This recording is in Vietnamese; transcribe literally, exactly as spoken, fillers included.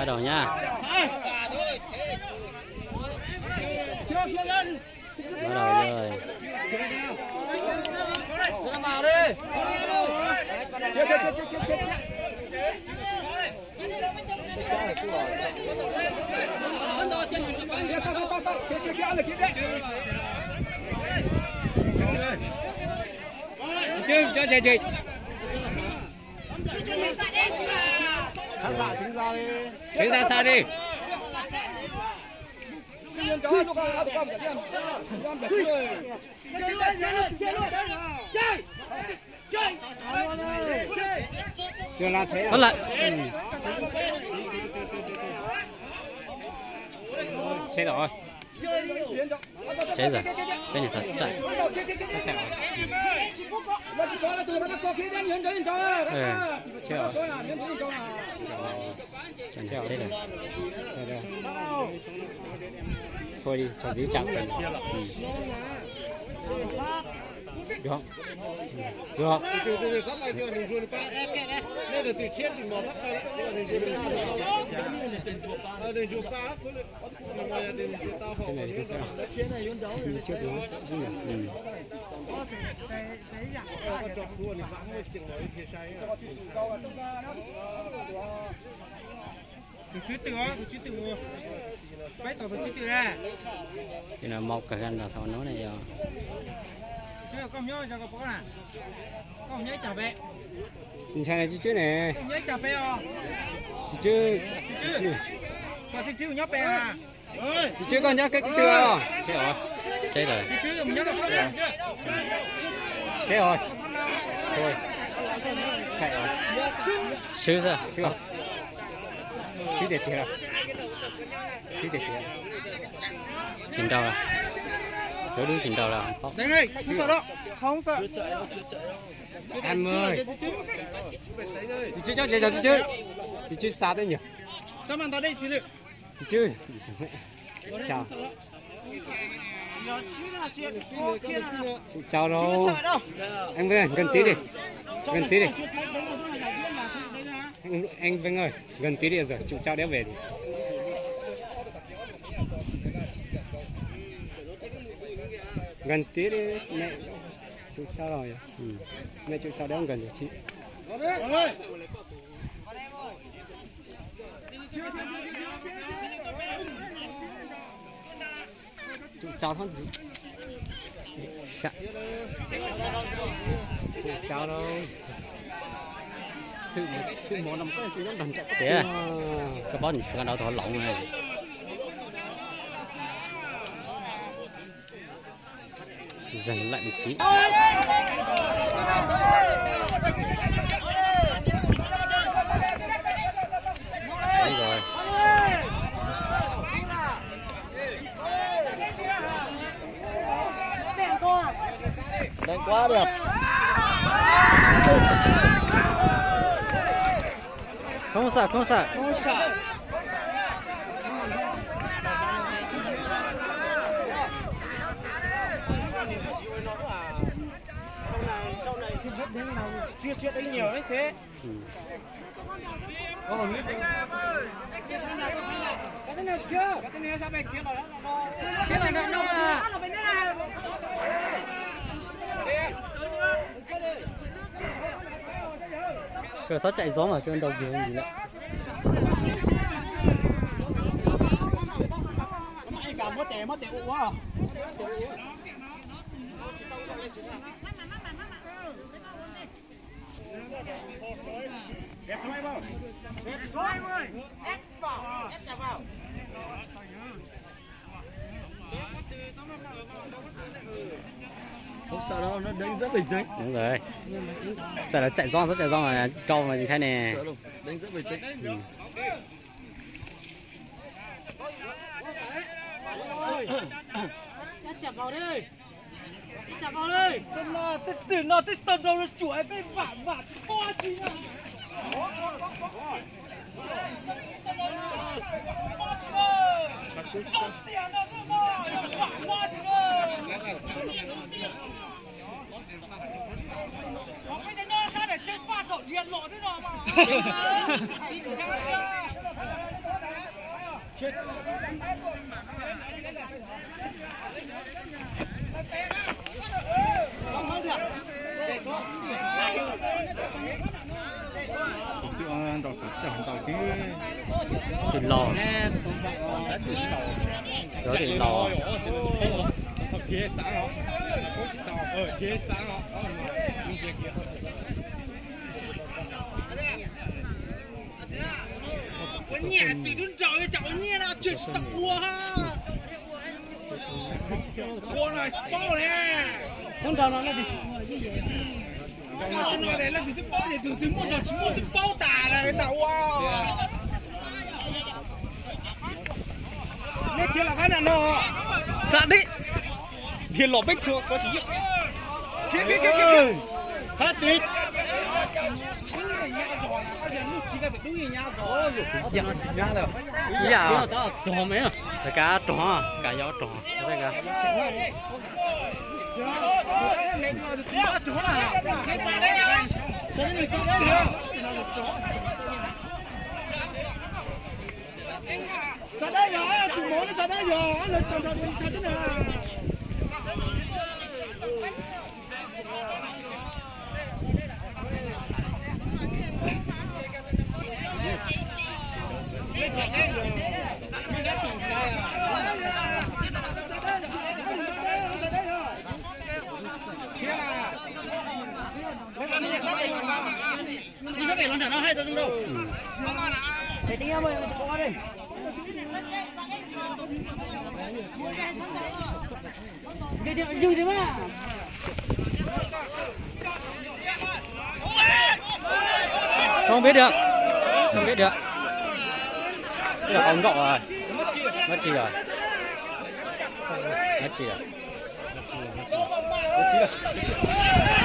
đầu nha. Bắt đầu rồi. Vào đi. Chứ cho chị chị. Tránh ra xa đi. Chưa là thế. Bắt lại. Chết rồi. Chết rồi. Cái này thật chạy. Ừ. Chết rồi. Chết rồi. Chết rồi. Thôi đi, cho díu chặt sần. Được không? Được không? Từ từ từ các bạn chưa đừng chuồn qua. Đây là từ chết thì mò lắc đây. Đừng chuồn qua được. Đừng chuồn qua. Cái này thì sẽ đi trước đó sẽ giúp mình. Từ chút từ đó, từ chút từ. Phải tao từ chút từ ra. Thì là một cái gan là thằng nó này giờ. Chứ con nhớ cho con à. Con nhớ chả bé. Xin chào này chị chứ này. Con nhớ chả bé à. Chị chứ. Chị chứ. Cho chị chứ nhớ bé à. Chị chứ con nhớ cái cái từ à. Chết rồi. Chết rồi. Chị chứ nhớ được không? Chết rồi. Thôi. Chạy rồi. Sư ra. Chưa. Xí để tiền. Xí để tiền. Chỉnh đầu là. Chỗ đúng chỉnh đầu là không. Đây này, không sợ đó. Không sợ. Em ơi. Chị chứ cho chị cho chị chứ. Chị chứ xa đấy nhỉ. Các bạn tới đây chị. Chị chứ. Chào. Chào đâu. Anh Vinh gần tí đi. Gần tí đi. Anh, anh Vinh ơi, gần tí đi rồi, chúng cháu đéo về đi. Gần tí đi mẹ. Chúng cháu rồi. Ừ. Mẹ chúng cháu đéo gần được chị. Chúng cháu thôi. Dạ. Chúng cháu đâu. Từ từ một năm cái nó đằng chạy. Thế à? Cái bón cái đầu thọ lộn này. Dần lại một tí. Đấy rồi. Đánh quá đẹp. Không sợ, không sợ. Không sợ. Chưa chưa đánh nhiều đấy thế. Ừ. Còn biết đấy. Cái thế nào chưa? Cái thế nào sao bên kia rồi đó. Cái này nó là. Cửa thoát chạy gió mà cho đầu gì gì đấy. Mày cả mất tè mất tè ụ quá. Ép xoay vào. Ép xoay ơi. Ép vào. Ép chặt vào. Không sợ đâu, nó đánh rất bình tĩnh. Đúng rồi. Sợ là chạy gió, rất chạy gió mà câu mà gì thế này. Sợ đâu, đánh rất bình tĩnh. Ừ. Chặt vào đi. Chặt vào đi. Tên là tên tiền nó tên tầm đâu nó chuỗi cái vả vả to gì à. Có cái này nó sao để chơi pha trộn diện lộ thế nào mà. chết tự ăn đỏ chẳng đỏ tí thịt lò đó thịt lò chế sáng nó ờ chế sáng nó 我念对准找一找念了，这是我哈，我那包嘞， không tròn nó thì 搞那来了，对包的对对木头木头包大了，大哇， 那天了还能弄咋的？别老白磕，我去，别别别别别， hết tuyệt dạ tròn mấy à cá tròn cá gió tròn đây cả ra đây rồi tụi mỏ nó ra đây rồi anh lên sao ra đây sao thế nào 你这边龙场上还在đâu? Để tiếng ơi, qua đây. Đi đi đi đi mà. Không biết được, không biết được. Đây là ông cậu rồi, mất chi rồi, mất chi rồi, mất chi rồi, mất chi rồi.